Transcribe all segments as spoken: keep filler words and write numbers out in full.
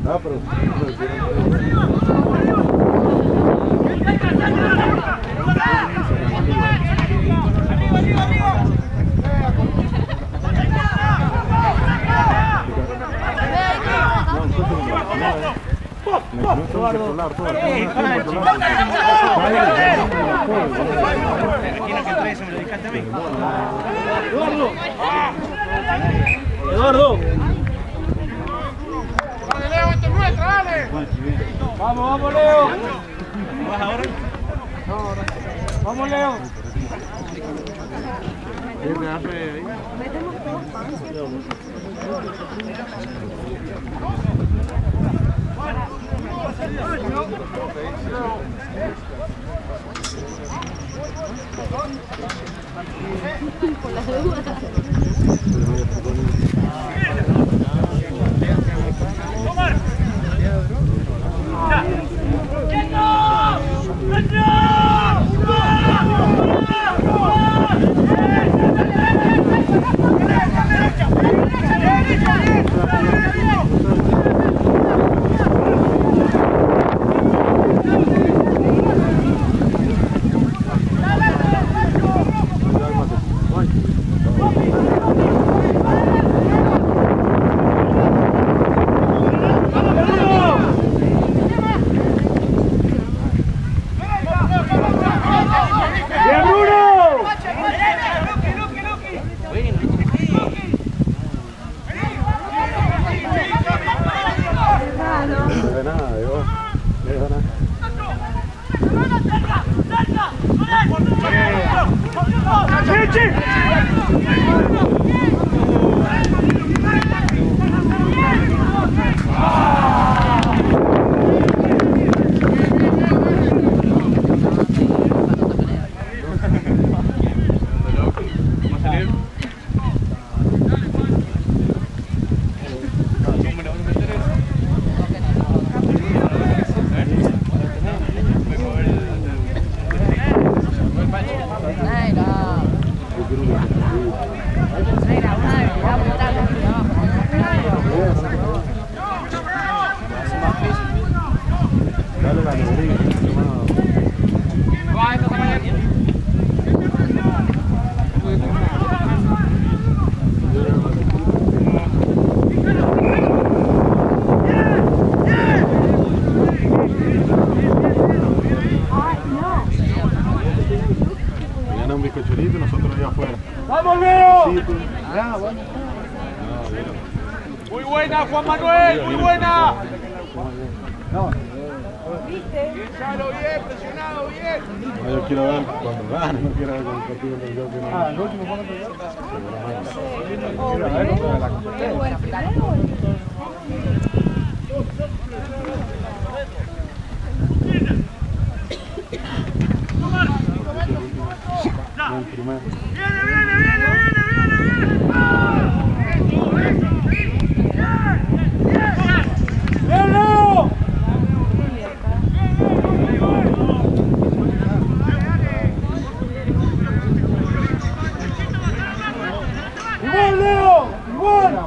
Ah, pero... Eduardo. Dale, Leo, esto es nuestro, dale. Vamos, vamos, Leo. ¿Vas ahora? No, ahora. Vamos, Leo. Metemos todos pan. Por las dudas. ¡Omar! ¡Ya! ¡Quieto! ¡Quieto! Muy buena, Juan Manuel, muy buena. No. ¿Viste? Bien, Chalo, bien, presionado, bien. No, yo quiero ver cuando gane, no quiero ver con el partido del yo que no. Ah, el último fue contra yo. Quiero ver contra la competencia. El primero. Viene, viene, viene, viene, viene, viene. ¡Igual, Leo! ¡Igual!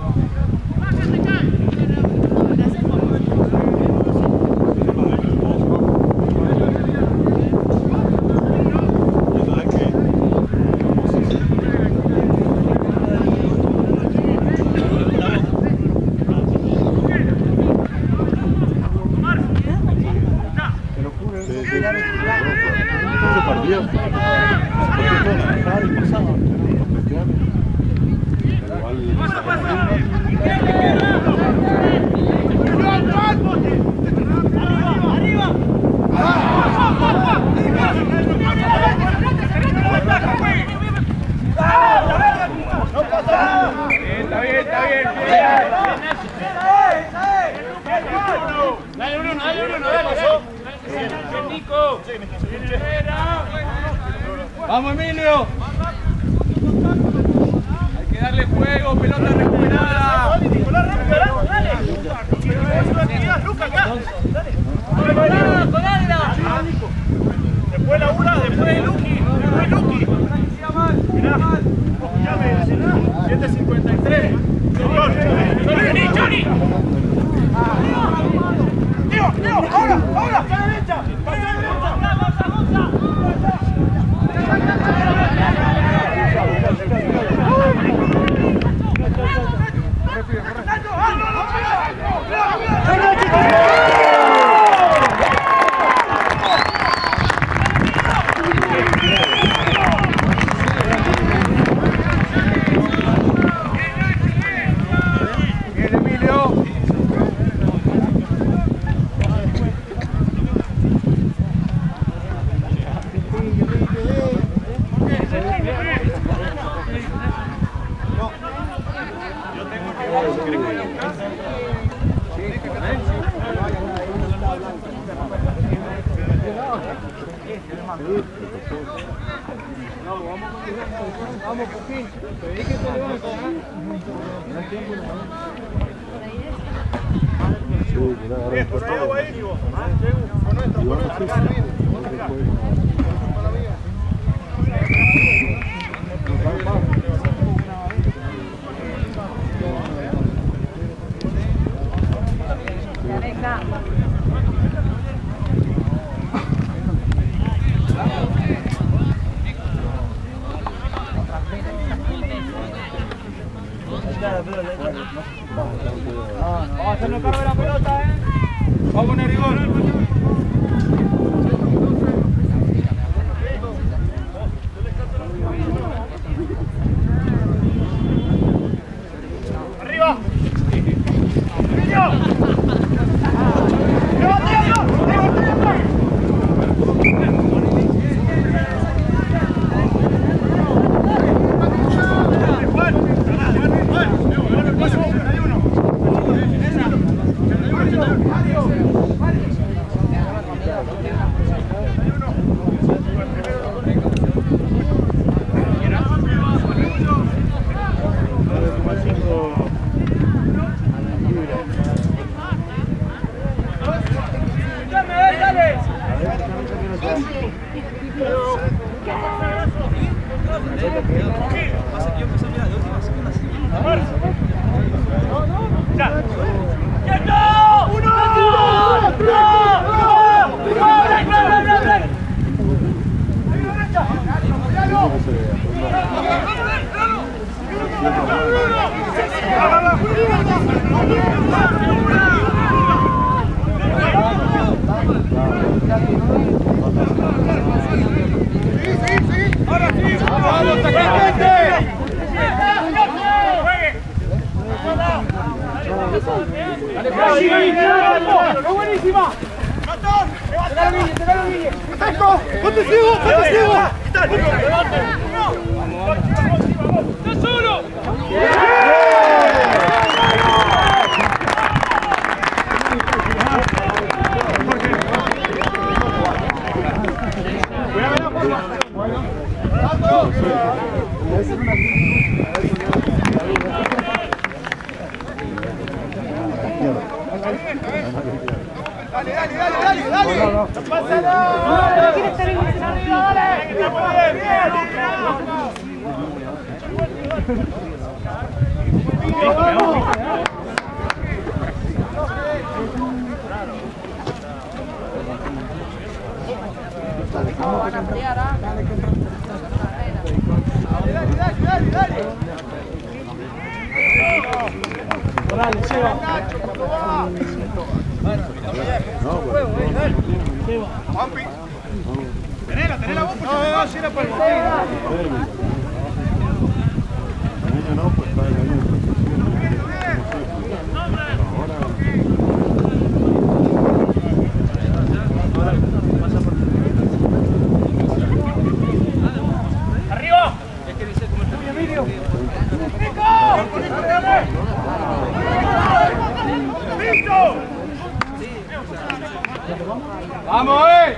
Dale Bruno, dale Bruno, dale. Bien, Nico. ¡Vamos, Emilio! Hay que darle juego, pelota recuperada. Después la una, después Luqui, después Luqui. Mirá, siete cincuenta y tres. Johnny, Johnny. Vamos, Coquín. Pedí que te levantes, ¿eh? No hay tiempo, no. Sí, mira, ahora Bien, por ahí agua ahí, Ivo. Con nuestro, con nuestro. Vamos a hacernos cargo de la pelota, ¿eh? Vamos a poner rigor. ¡Arriba! ¡Niño! ¡Levantando! ¡Levantando! Dale, dale, dale, dale, dale. ¡Pásalo! ¿Quién está bien? ¡Arriba, dale! ¡Vamos! Van a ampliar, ¿ah? Dale, dale, dale, dale. Dale, Seba. Juanpi. Tenela, tenela vos. No, no, si era para el niño no, pues para el niño. ¡Arriba! Es que dice cómo está mi Emilio. ¡Nico! ¡Listo! ¡Vamos, eh!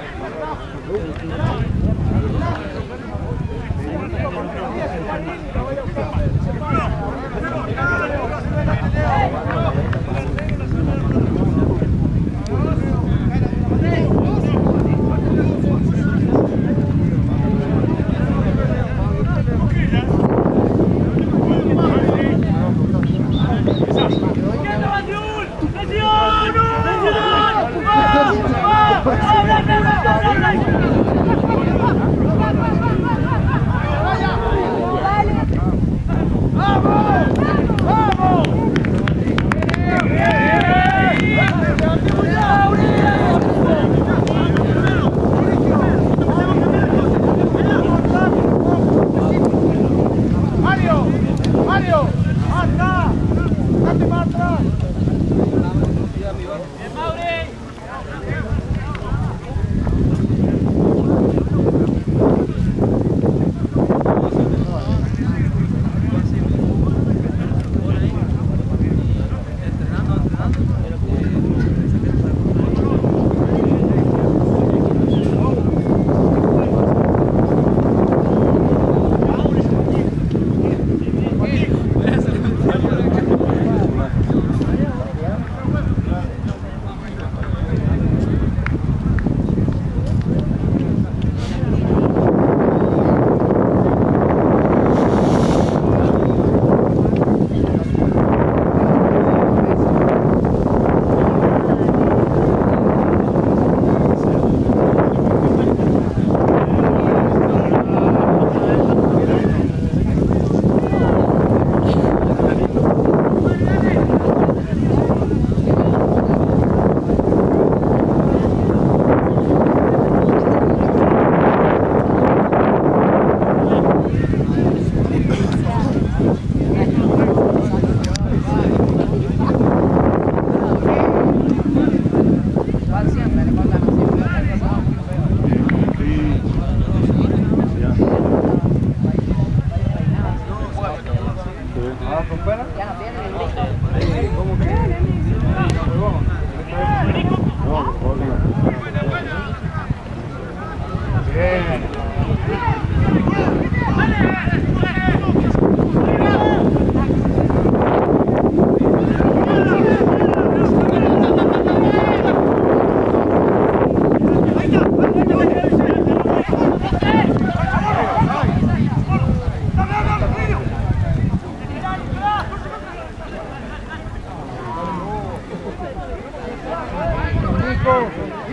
Nico.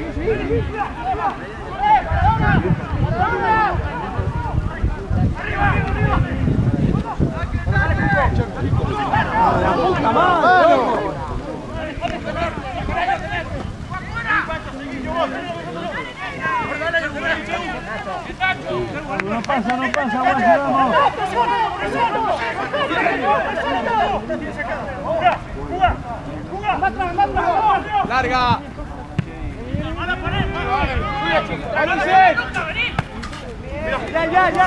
¡La puta madre! No pasa, no pasa, vamos. Larga. Ya, ya, ya.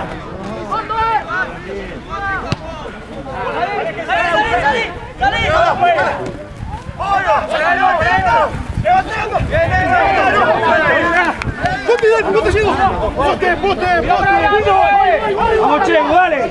¡Pote, pote, pote! Vamos, Chego, dale.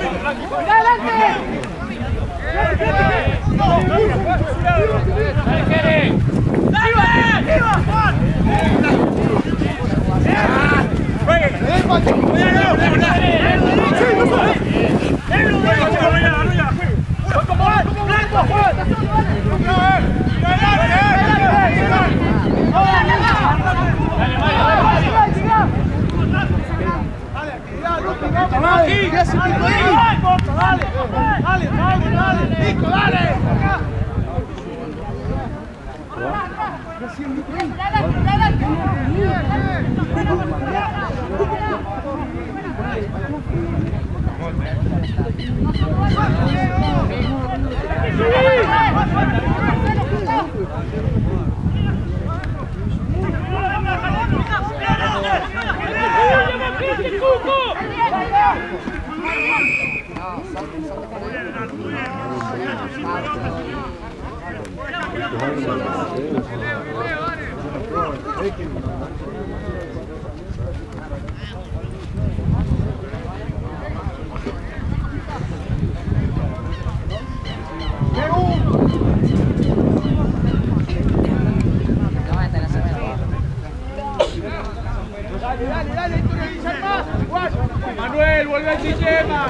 Manuel, vuelve al sistema.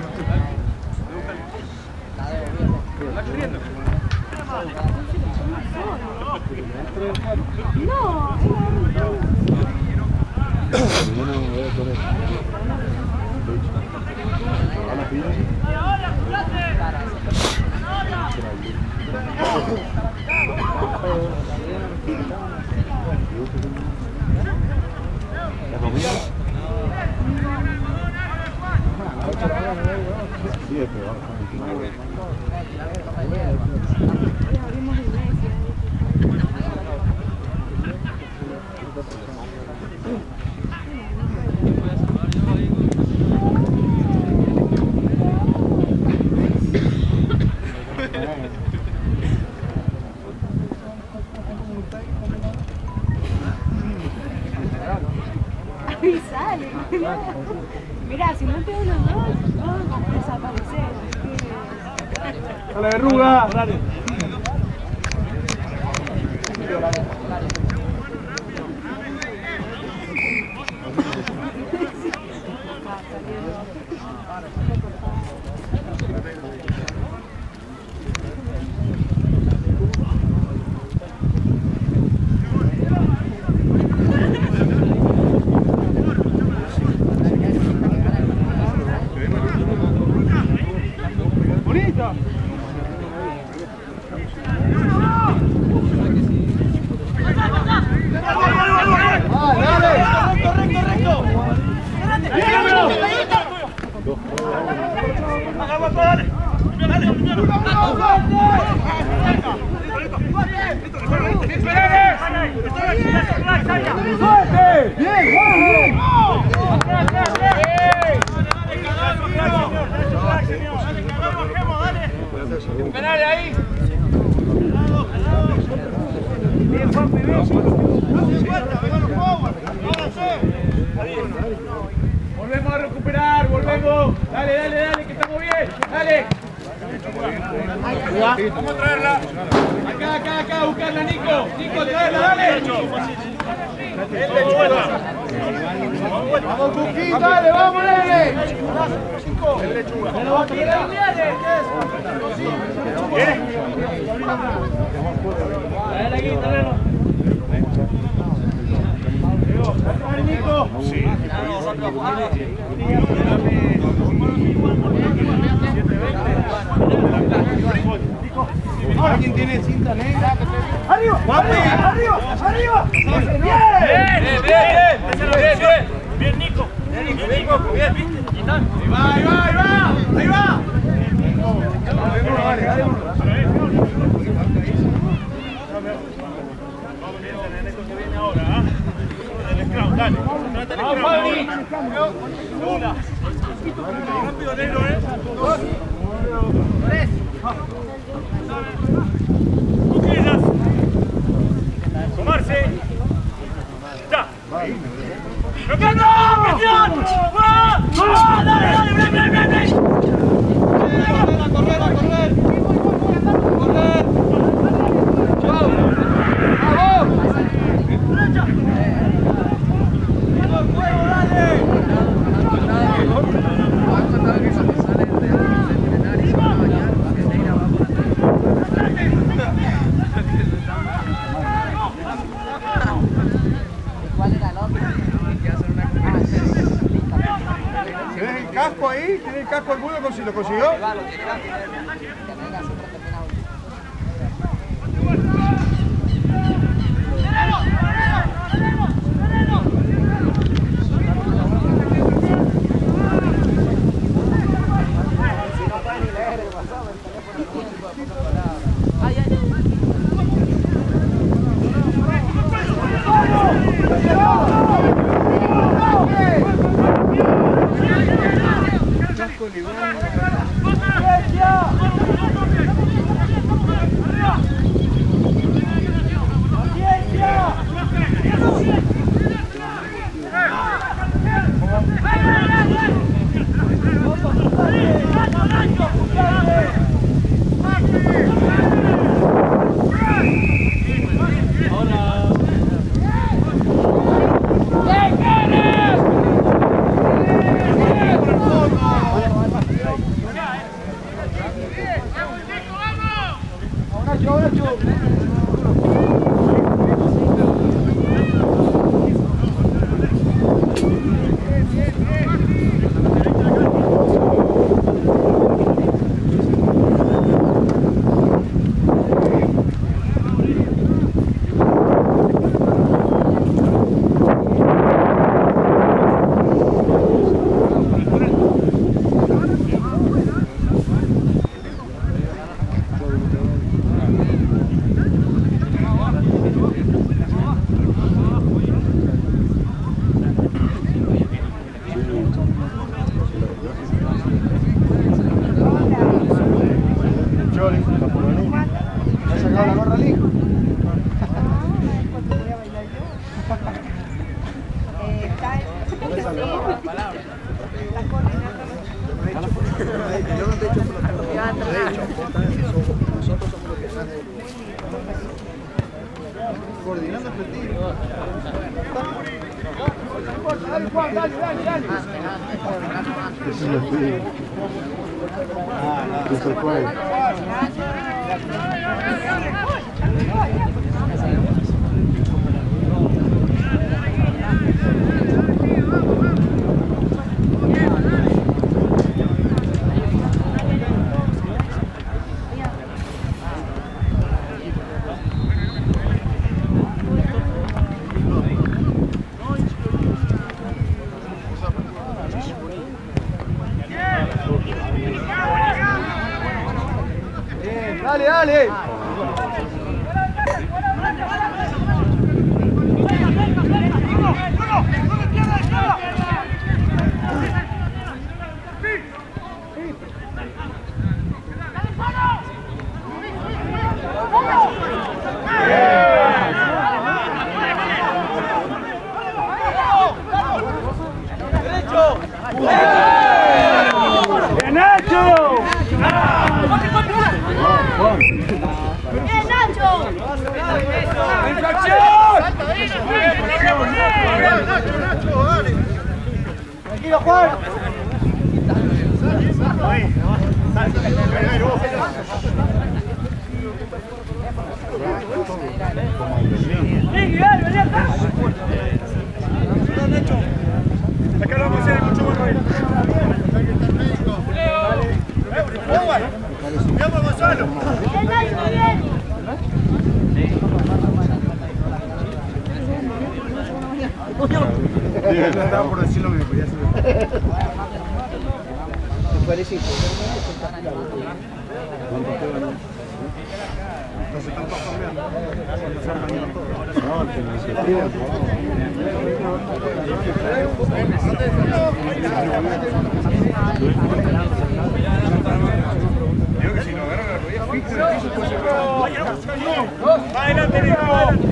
Sale. Mirá, si no te uno dos, vamos a desaparecer. Dale, verruga. Dale. Penale ahí. Bien, Juanpi, bien. Volvemos a recuperar, volvemos. Dale, dale, dale, que estamos bien. Dale. Vamos a traerla. Acá, acá, acá, buscarla, Nico. Nico, traerla, dale. Vamos, Cuquín, dale, vamos, nene. Dale aquí, dale. ¿Alguien tiene cinta negra? ¡Arriba! ¡Arriba! ¡Arriba! ¡Arriba! ¡Bien! ¡Bien, bien, bien! ¡Bien, bien! ¡Bien, Nico! ¡Bien, Nico! ¡Bien, viste! ¡Ahí va, ahí va, ahí va! ¡Ahí va! Dale, dale uno. ¡Vamos, Fabi! ¡Una! ¡Rápido, negro, eh! ¡Dos! ¡Tres! ¡Tú quedas! ¡Tomarse! ¡Ya! ¡Rocando! ¡Presión! ¡Va! ¡Va! ¡Dale, dale! ¡Ven, ven, ven, ven! ¡A correr, a correr! ¡A correr! ¡Chao! ¡Vamos! ¡Derecha! ¡Vamos, fuego, dale! ¿Tienes el casco ahí? ¿Tienes el casco alguno? ¿Lo consiguió? Coordinando el partido. Dale, Juan, dale, dale, dale. Eso es así. Eso fue. Dale, dale. ¡Derecho! ¡Bien hecho! ¡Bien, Nacho! Tranquilo, Juan. ¡Vení acá! Estaba por decirlo que me podía hacer. Entonces están todos cambiando. No, que iniciativa. Digo que si no agarran la rodilla fija en el piso, pues se va. Adelante, Nico.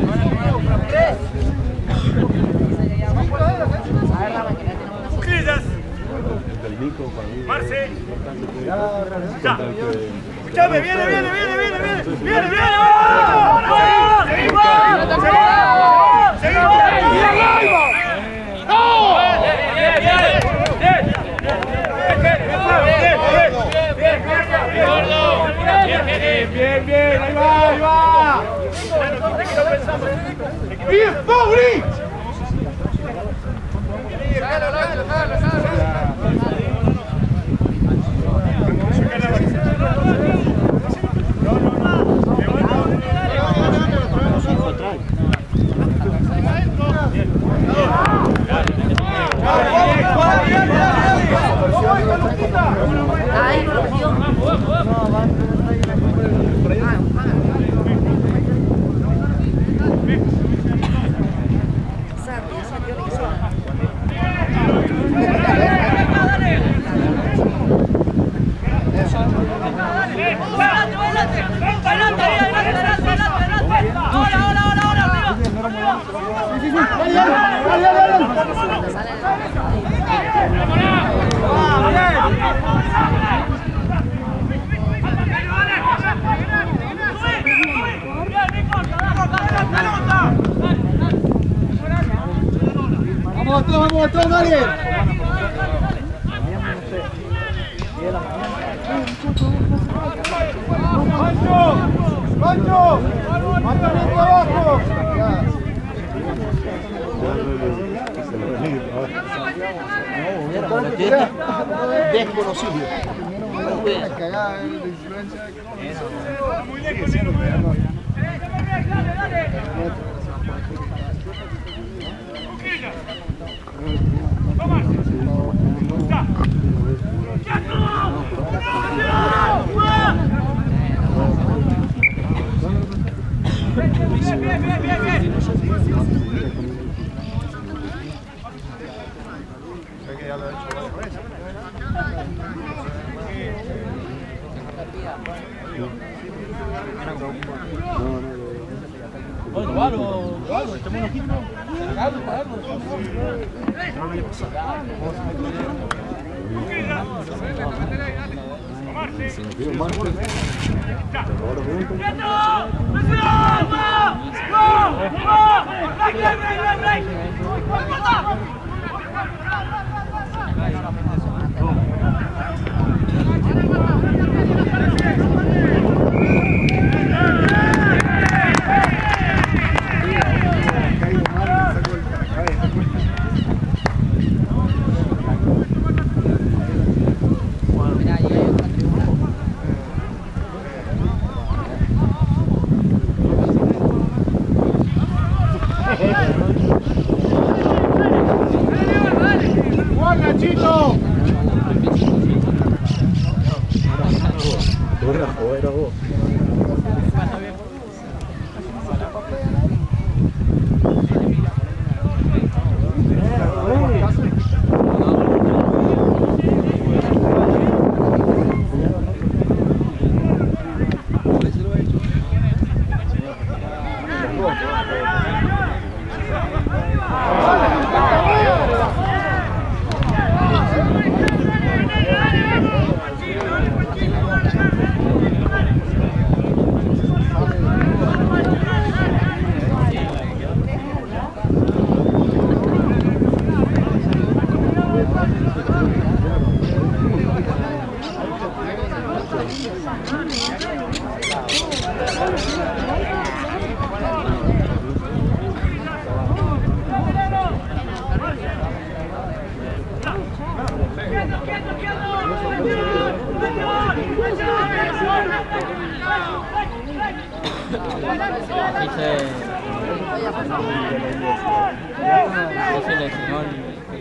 Cuclillas. Marce. Ya. Escuchame, viene, viene, viene, viene, viene. Viene, viene. ¡Vamos! ¡Seguimos! ¡Seguimos! ¡Seguimos! ¡No! Bien, bien, bien. Bien, bien, ahí va, ahí va. ¡Bien, Pabri! Ahí, Vamos atrás, vamos atrás, dale. ¡Pancho! ¡Pancho! ¡Mantenete abajo! Desconocido. Muy lejos, Nino. Cuclillas. Tomarse. Ya. ¡Ya todo! Bien, bien, bien, bien, bien. Sé que ya lo he hecho varias veces. Bueno, Valo, Valo, echamos un ojito. Algo, algo. Tomarse. ¡Juan Nachito! Era vos. ¡Quieto, quieto, quieto! se lesionó el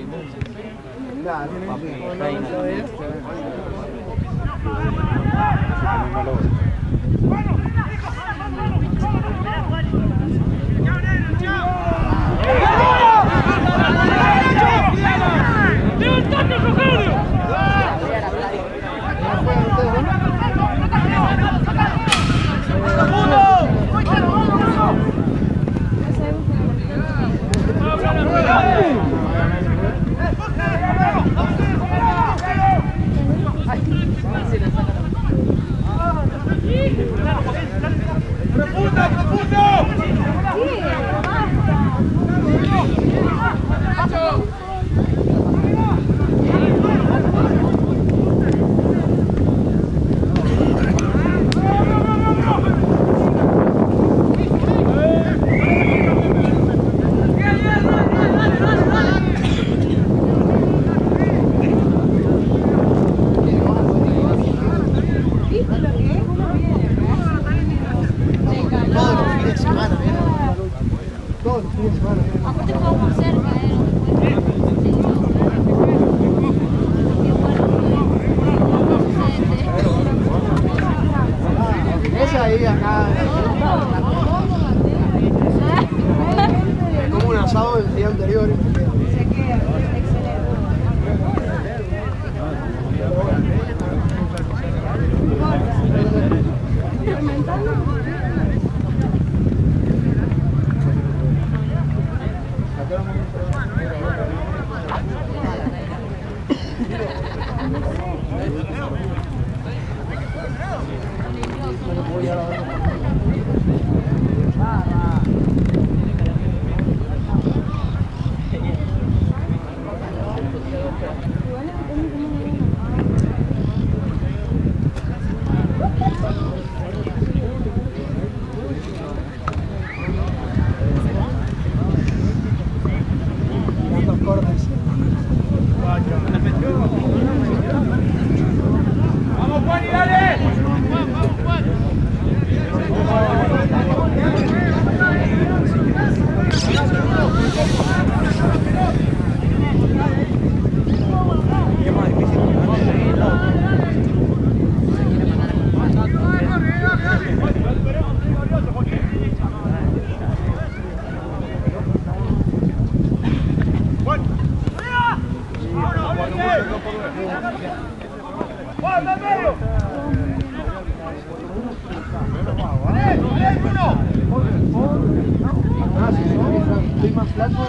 ¡Levantate, Rogelio! ¡Profundo, profundo! Aparte jugamos cerca, eh. Esa ahí acá. Como un asado del día anterior. Se queda, excelente. ¡Vamos, Juan, y dale! Estoy más flaco.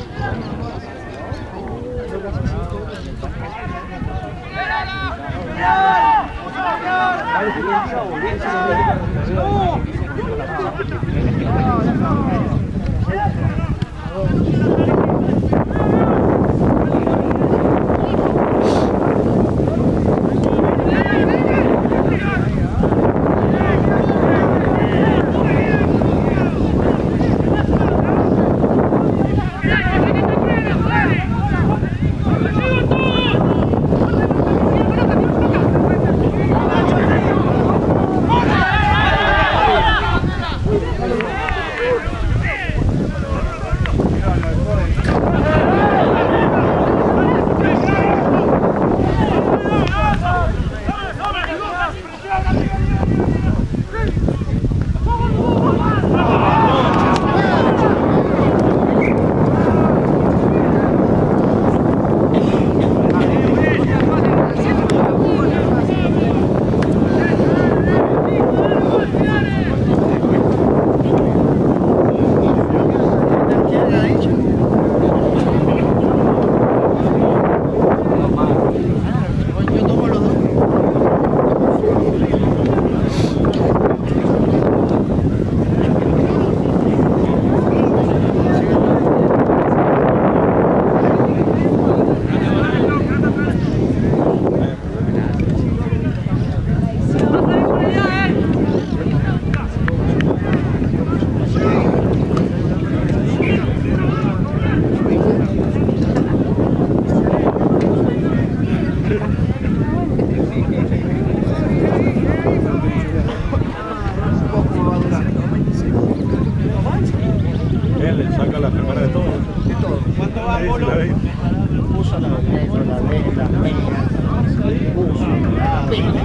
la primera de todo. De todo. ¿Cuánto va, Polo? Puso la negro, la vez, la media. Puso la pena.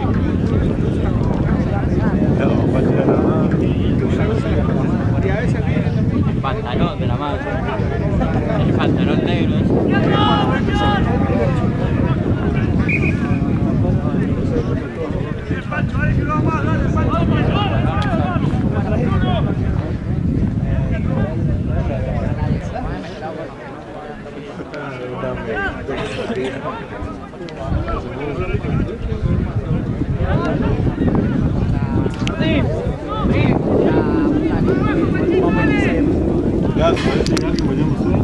No, falta la mano. Y a veces viene también. El pantalón de la madre. El pantalón negro. Pancho, dale que lo vamos a dar, Pancho. Ya, parece que alguien vayamos a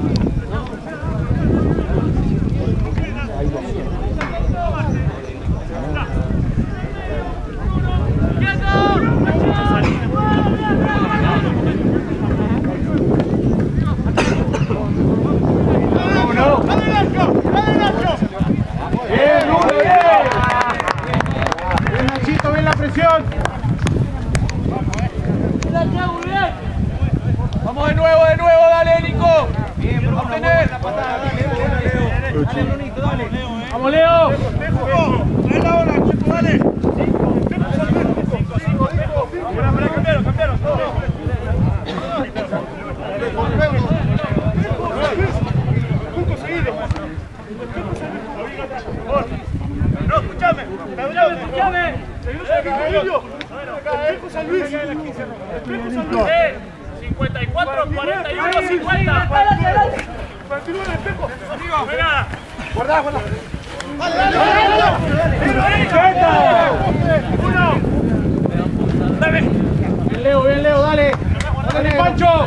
Vamos de nuevo, de nuevo, dale, Nico. Bien, por favor, la patada, dale, dale, Leo. Dale, Brunito, dale. Vamos, Leo. Dale la hora, chico, dale. Cambiaron, cambiaron. Juntos seguidos. No, escúchame. Escúchame. Espejo San Luis. Espejo San Luis. cincuenta y cuatro, cuarenta y uno, cincuenta. Continúa el espejo. Amigo, venga. Guarda, guarda. Dale, dale, dale. Uno. Dale. Bien, Leo, bien, Leo, dale. Dale, Pancho.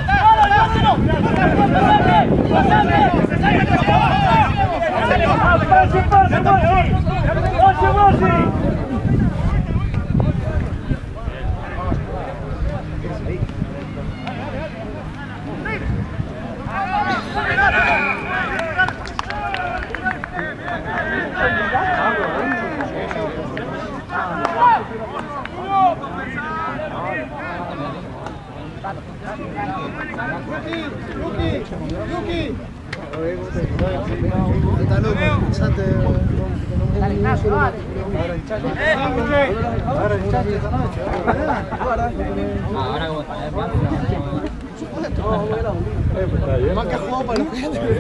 Está loco, pensate. Dale, Ignacio, dale. Ahora muchachos esta noche. Ahora como está. Más que jugado para los clientes.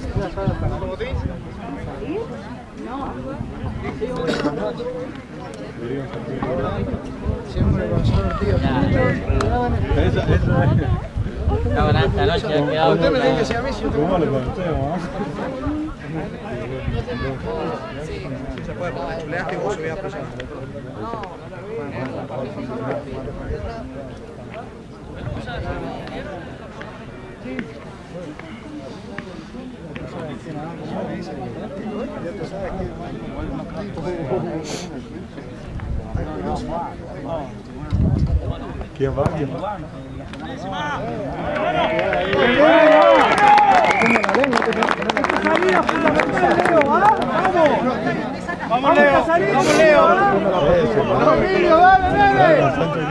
Siempre con solo el tío. Esa, esa es. Está buena esta noche, cuidado. Usted me dice que sea Messi. ¿Cómo le conocemos? Se puede, chuleas que vos subías apoyado. ¿Quién va? ¿Quién va? Vamos, Leo. Vamos, Leo. Emilio, dale, dale.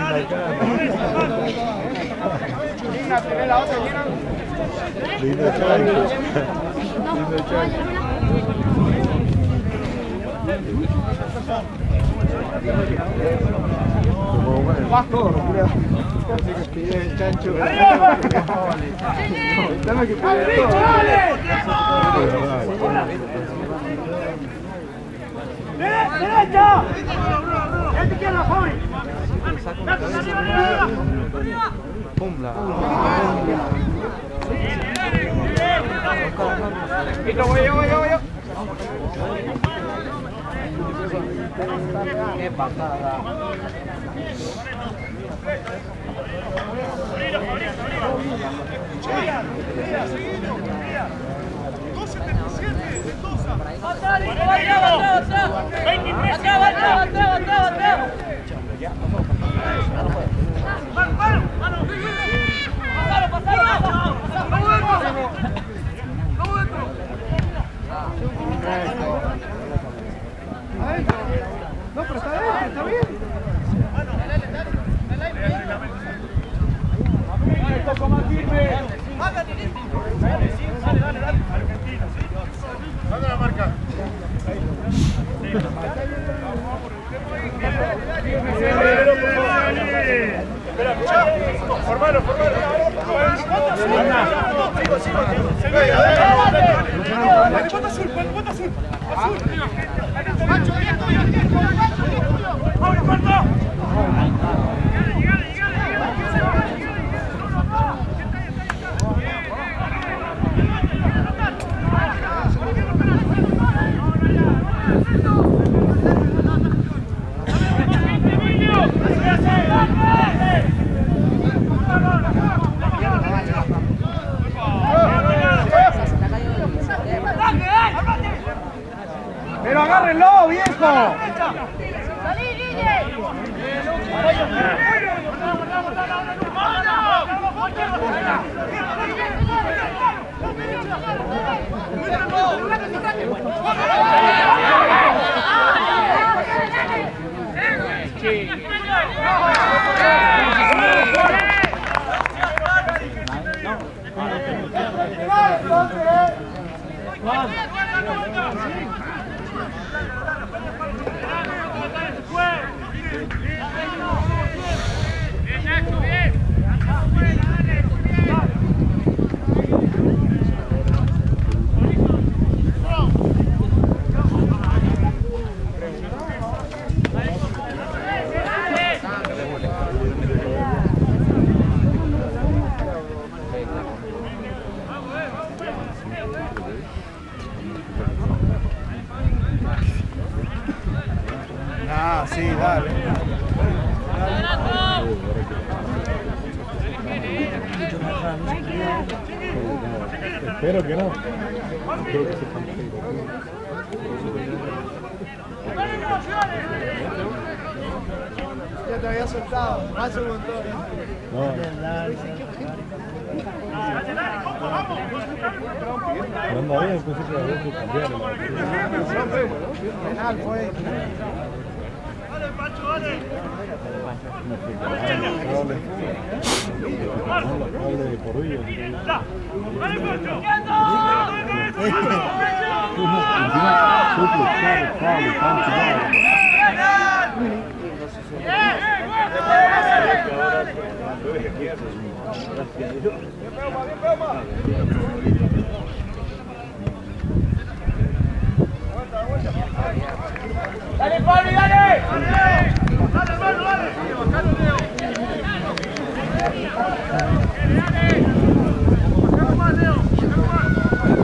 Lina, tenés la otra, Lina. Lindo Chay. Lindo Chay. Más todo, creo. El chancho. Dame que puede todo. ¡Derecha! ¡Ya te queda la joven! Pum, la. Listo, voy yo, voy yo, voy yo. Qué pasada. dos setenta y siete, Mendoza. No, pero está bien, está bien. Toco más firme. Dale, dale, dale. Argentina, ¿sí? ¿Dónde la marca? Espera, escuchá. Formalo, formalo. Sigo, sigo. Dale, cuánto azul, cuánto azul. Azul. Macho, bien tuyo, bien tuyo. ¡Vamos, cuarto! ¡Pero agárrenlo, viejo! ¡Salí, Guille! Ah, sí, dale. Espero que no. Creo que se están Ya te había soltado, hace un montón. No. Cuando había el principio de ver que cambiaron la Penal fue. Dale, Pancho, dale. Hable de por día. ¡Dale, Pancho! ¡Dale, Pablo, dale! ¡Dale, hermano, dale! ¡Bajalo, Leo! ¡Bajalo más, Leo! ¡Bajalo más!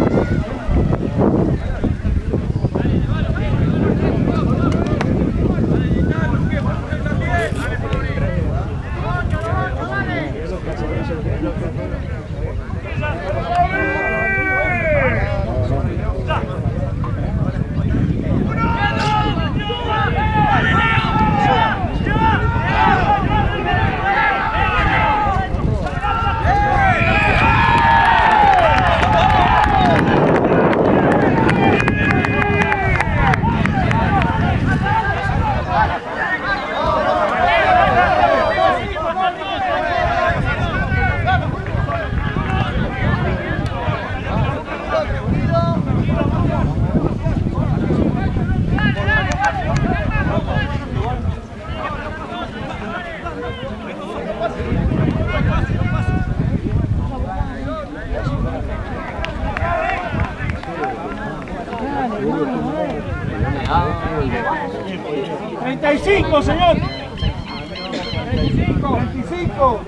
treinta y cinco, señor. treinta y cinco. treinta y cinco.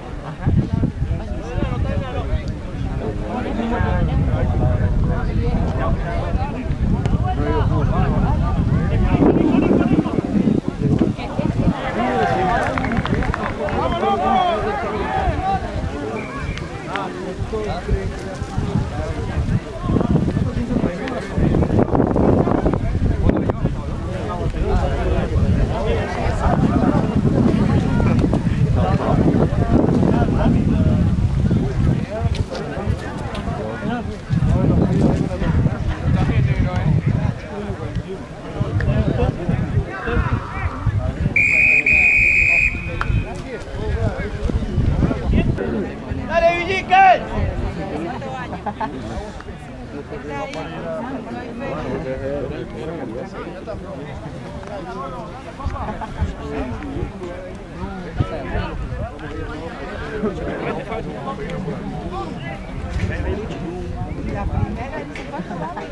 La primera, dice, ¿cuánto vale?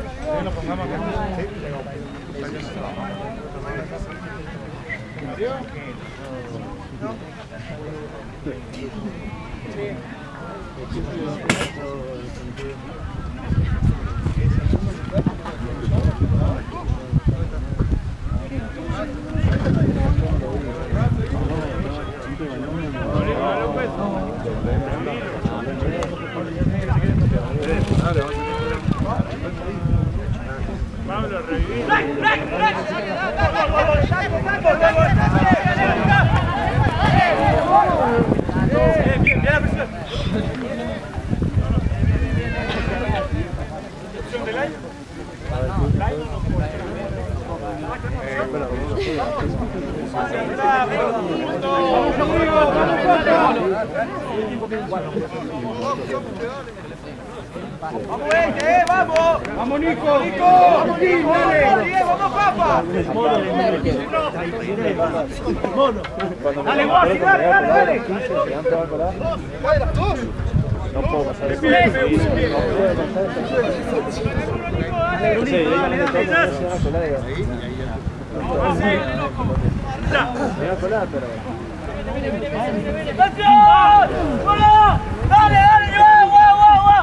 Pablo, reviví. Bien, bien la presión. ¿Del año? ¡Vamos, eh! ¡Vamos! ¡Vamos, Nico! ¡Nico! ¡Vamos, Nico! ¡Dale, vamos, Papa! ¡Dale, Guasi! ¡Dale, dale, dale! No puedo pasar eso. ¡Dale, dale! ¡Guau, guau, guau!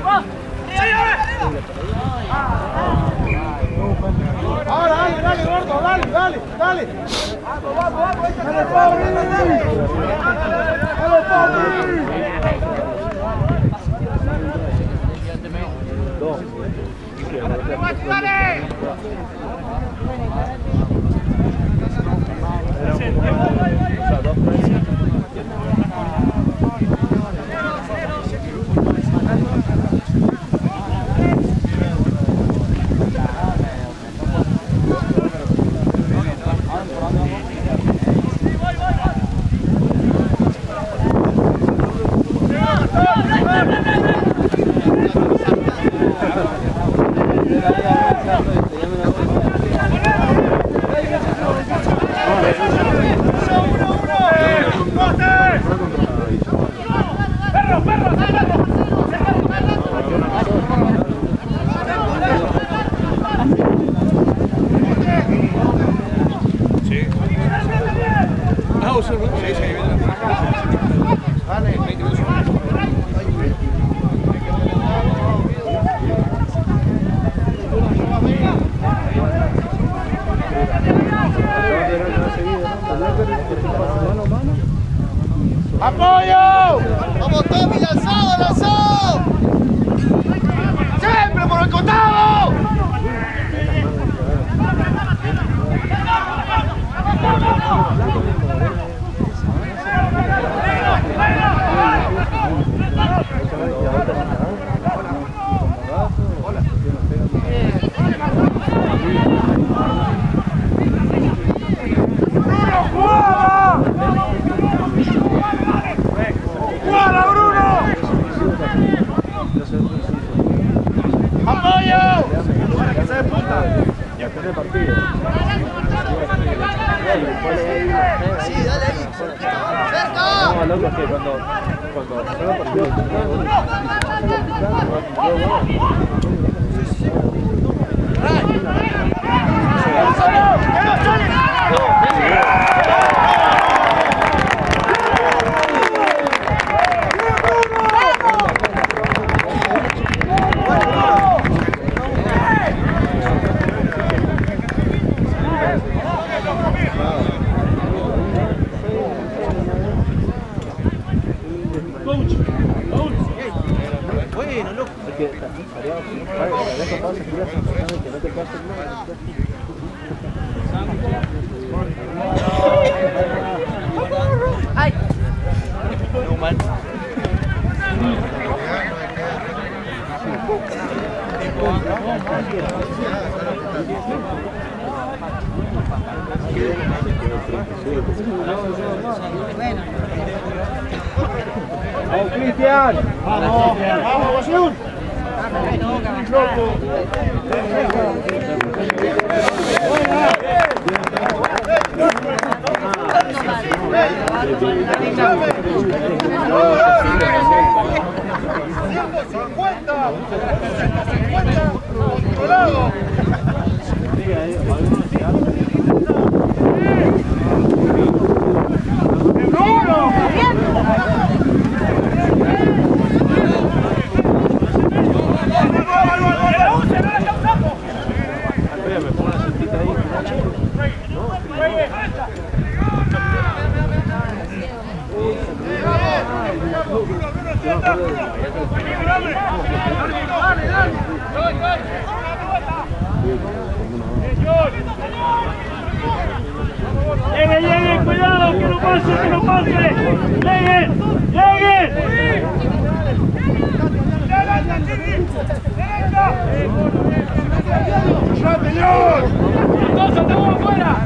Ahora, dale, dale, gordo, dale, dale, dale. Vamos, vamos, vamos. Dale, Pablo, dale. Dale, Pablo. Dos. ¡Dale! ¡Apoyo! ¡Vamos, Tommy! ¡Lanzado, lanzado! ¡Siempre por el costado! Sí, dale ahí, cerca. No, loco, es que cuando cuando se va partido Bueno, loco. es que estaría estaría capaz de que no te pase nada. Ay. No, man. ¡Vamos, Cristian! ¡Vamos! ¡Vamos, Guasión! loco. cincuenta, cincuenta, controlado. Lleguen, lleguen, cuidado, que no pase, que no pase. Lleguen, lleguen. ¡Ya, señor! ¡Todos estamos afuera!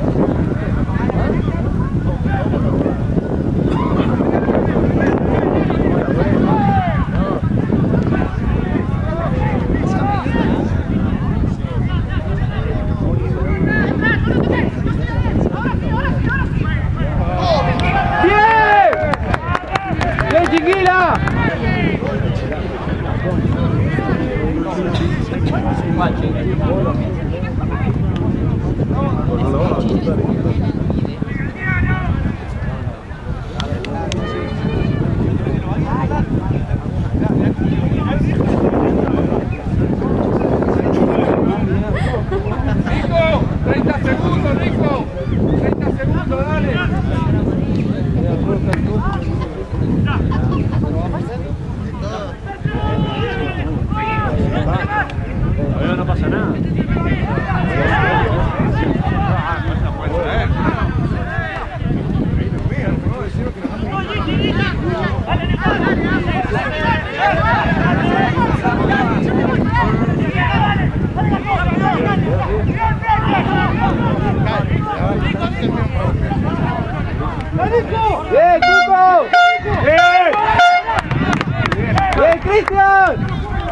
¡Bien, Cuco! ¡Bien! ¡Bien, Cristian!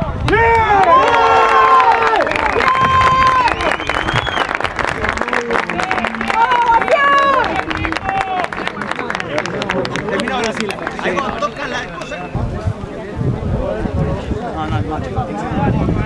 Termina Brasil. Ahí cuando toca la cosa. No, no, no.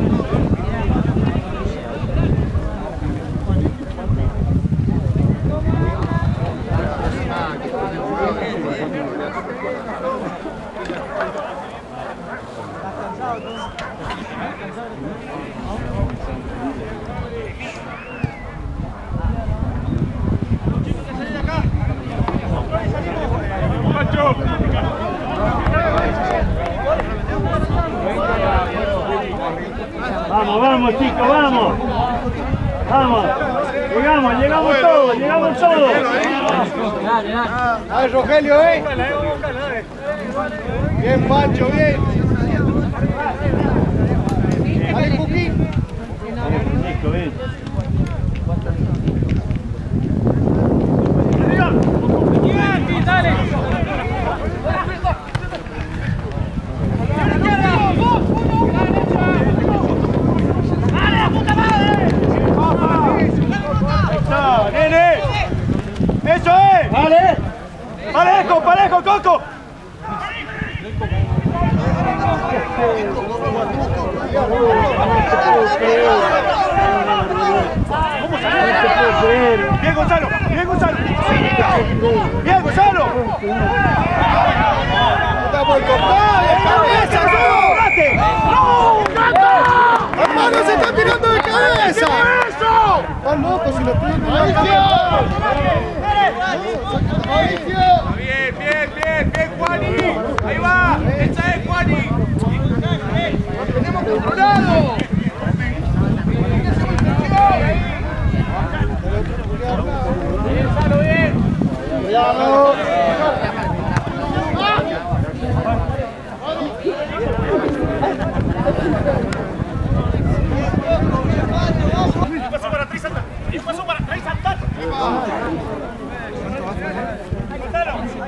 Vamos, vamos chicos, vamos. Vamos. Llegamos, llegamos todos, llegamos todos. ¡Ay, Rogelio, eh! Bien, Pancho, bien. Dale, Cuquín. Listo, bien. ¡Dale! ¡Nene! ¡Eso es! ¡Vale! ¡Parejo, parejo, Coco! ¡Bien, Gonzalo! ¡Bien, Gonzalo! ¡Bien, Gonzalo! ¡Está por cortar! ¡Cabeza, no! ¡No! ¡Gato! ¡Hermano, se está tirando de cabeza! ¿Qué es eso? ¡Está loco si lo tiene! Bien, bien, bien, bien, Juani. Ahí va. Esa es Juani. ¡Lo tenemos controlado! Bien, Salo, bien. ¡Cuidado! Paso para atrás, saltar. Paso para atrás, saltar. Gonzalo.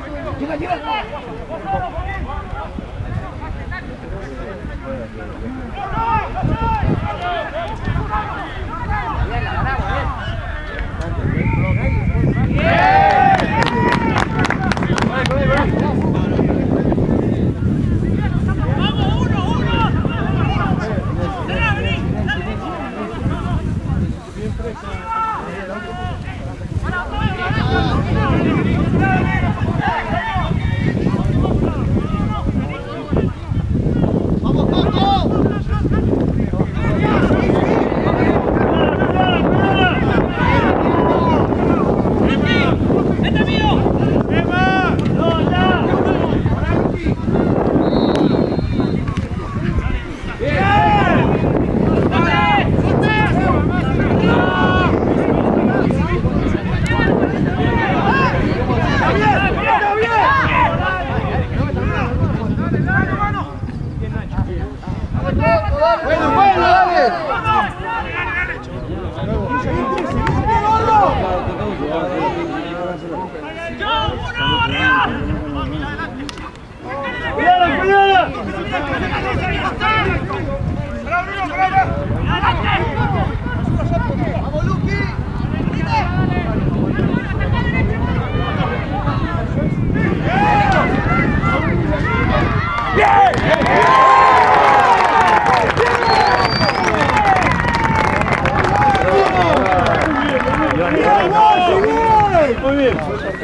Muy bien.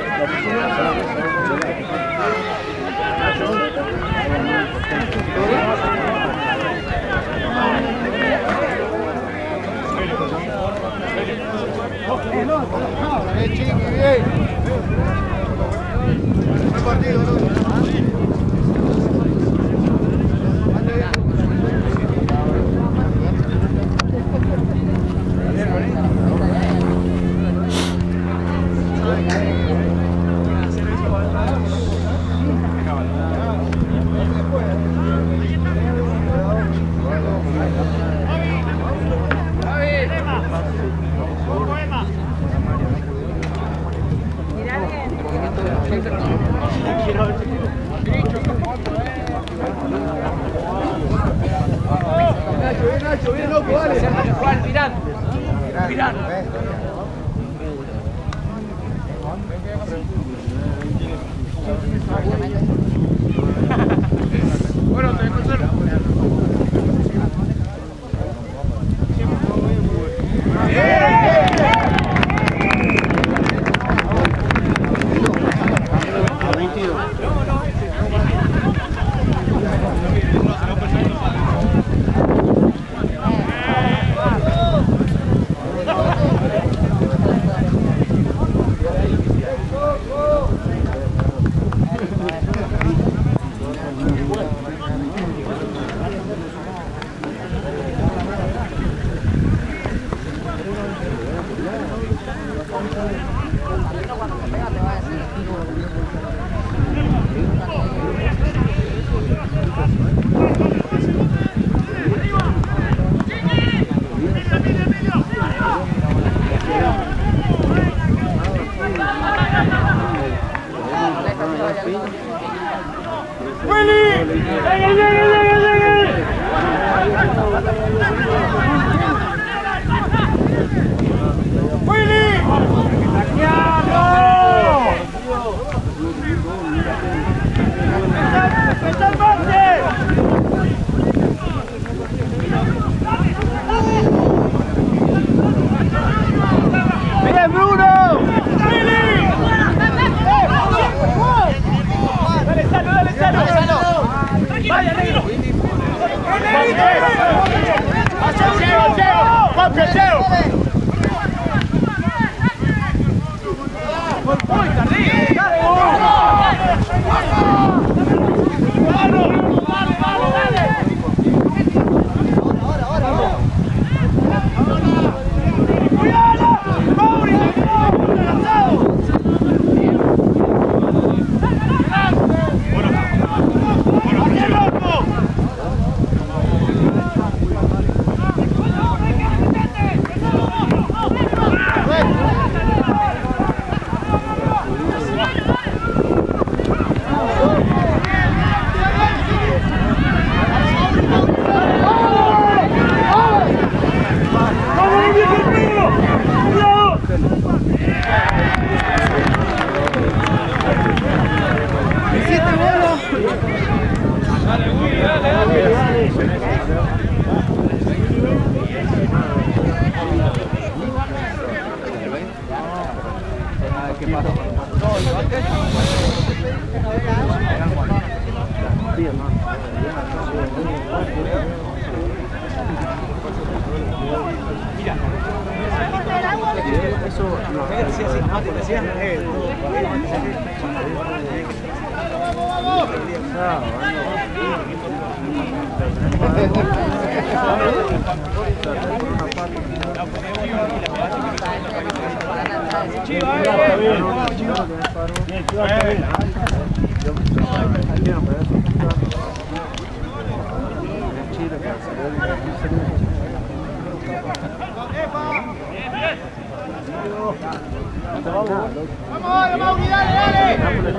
Buen partido, ¿no? Nacho, bien loco, dale. Juan, mirando. Mirando. Bueno, te conservo. ¡Vaya, negro! ¡Vaya, negro! Eso no, sí, sí, no, te decían, eh, Vamos, vamos, dale, dale.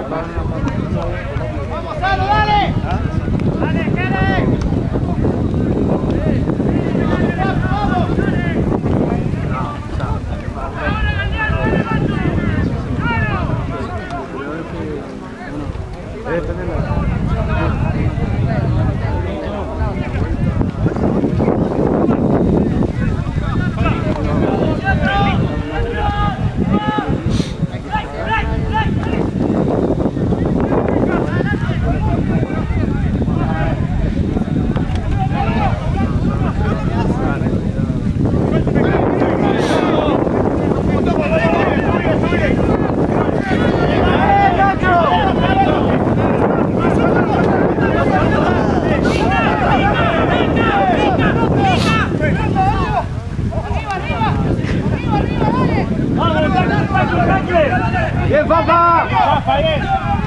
Vamos, Salo, dale. Dale, dale. ¡Bien, Fafa! ¡Fafa, bien!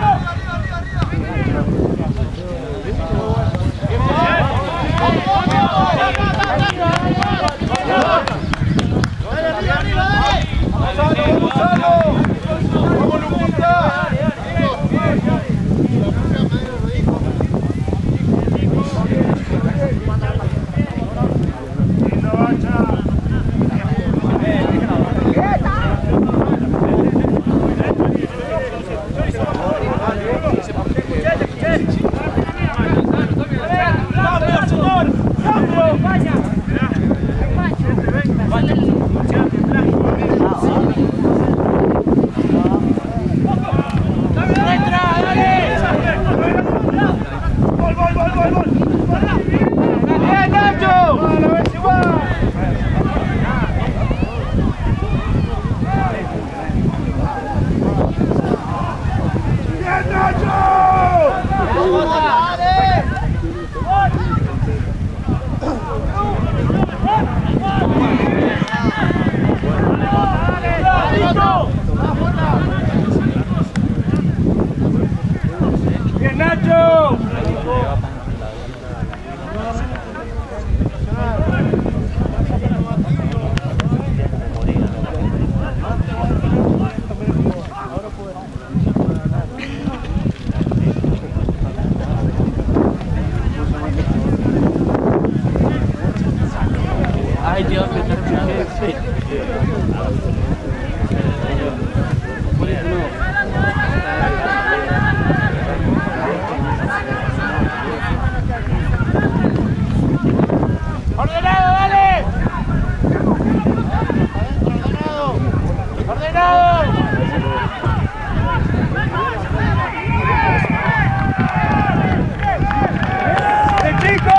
¡Bien, Nacho! Ay, Dios, me está ¡Ordenado, dale! ¡Ordenado! ¡Ordenado! ¡El chico!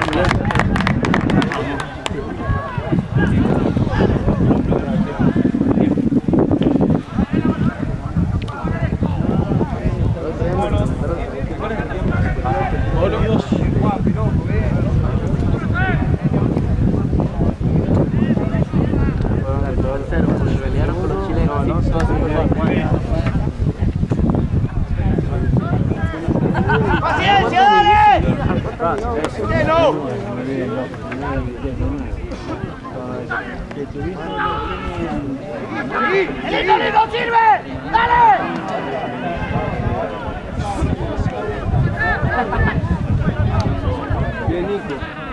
¡Paciencia, dale! ¡Cielo! ¡El inglés sirve! ¡Dale! Bien, Nico.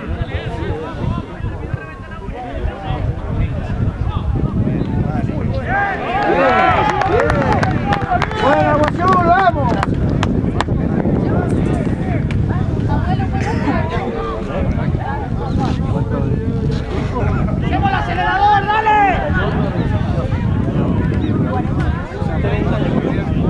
Bueno, Guasú, vamos. ¡Llevo el acelerador, dale!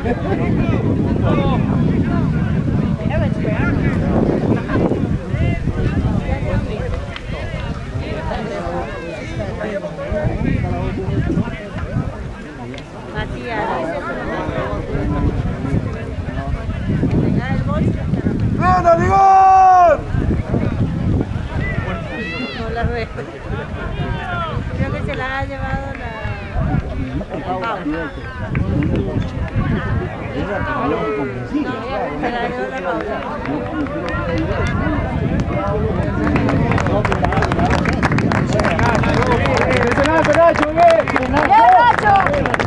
¡Gana, Ligón! No la veo. Creo que se la ha llevado la... Paula. No, se la ha llevado la Paula. ¡Nacho, Nacho, bien! ¡Bien, Nacho!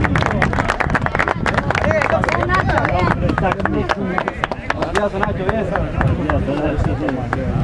¡Nacho, bien! Nacho, Nacho, bien.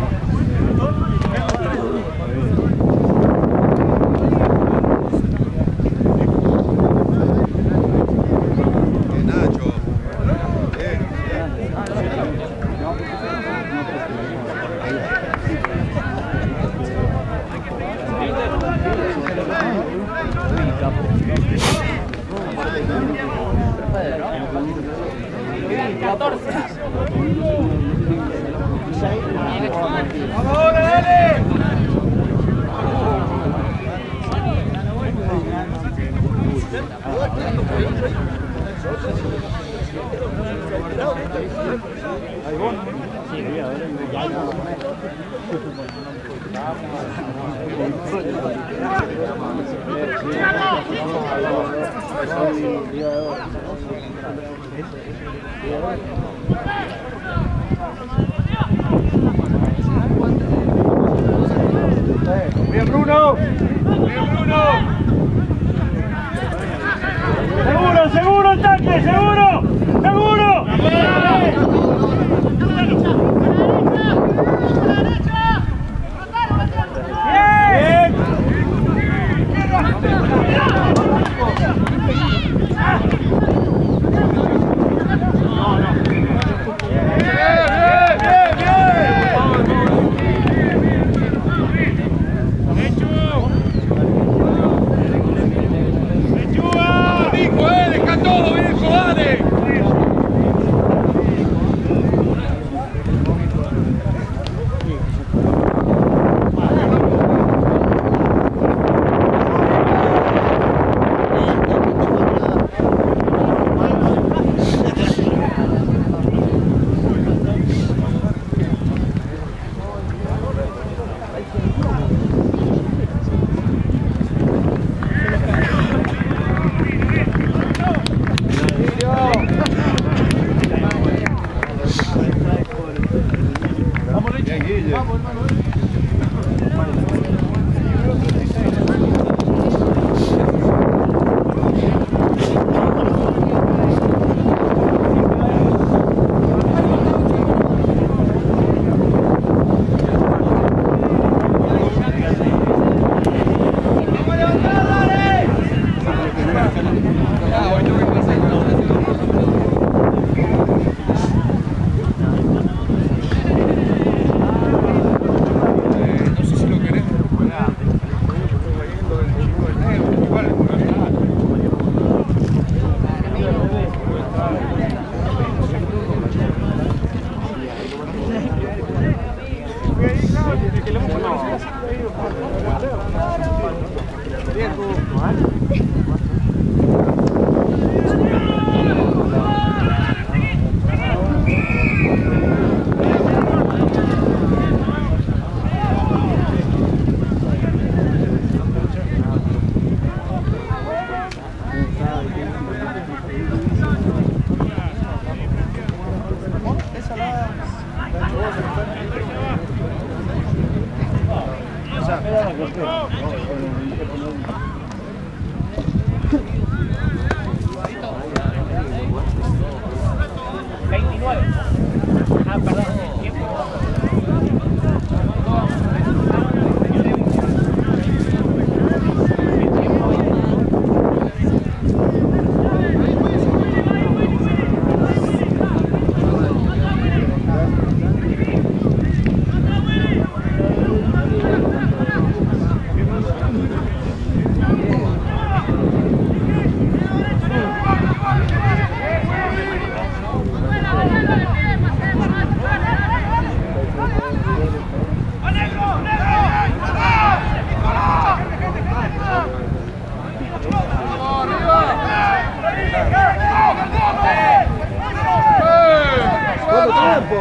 ¡Vamos ahora, dale! ¡Bien, Bruno! ¡Bien, Bruno! ¡Seguro, seguro el tanque! ¡Seguro! ¡Seguro! ¡Bien! ¡Hijo, eh! ¡Deja todo, viejo! ¡Dale! campo.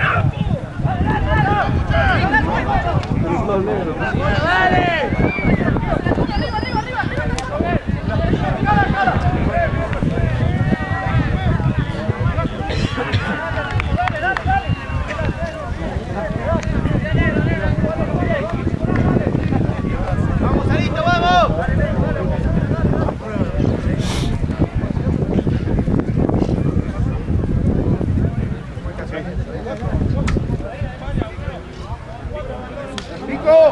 Vamos, Alito, vamos. Nico.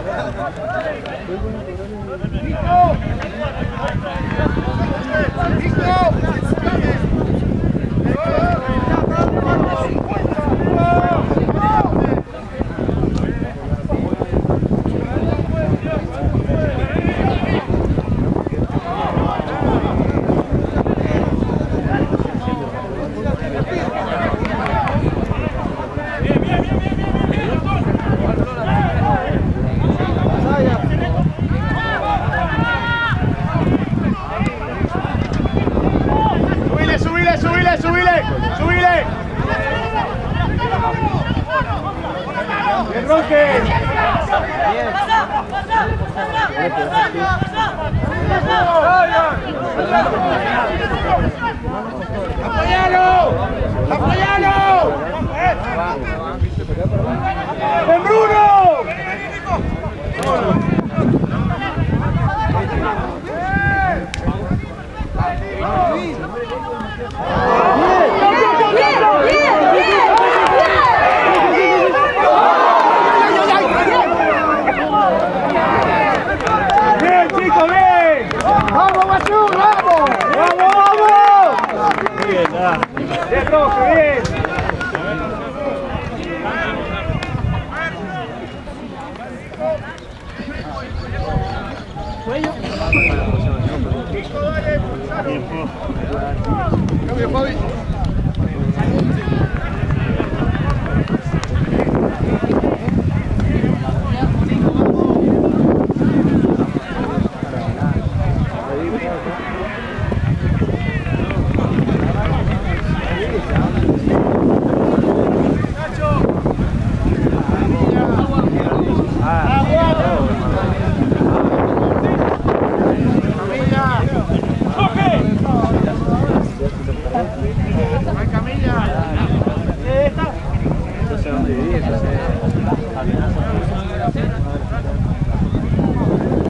Subile, subile, subile, subile. Bien, Roque. ¡Apoyalo! ¡Apoyalo! ¡En Bruno! Bien, chicos, bien. ¡Vamos, Guazú, vamos! ¡Vamos, vamos! Bien, ah. Bien, Roque, bien. Cambio, Fabi. Ahí